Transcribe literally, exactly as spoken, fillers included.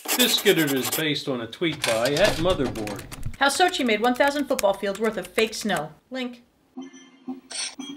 This Skittered is based on a tweet by at Motherboard. How Sochi made one thousand football fields worth of fake snow. Link.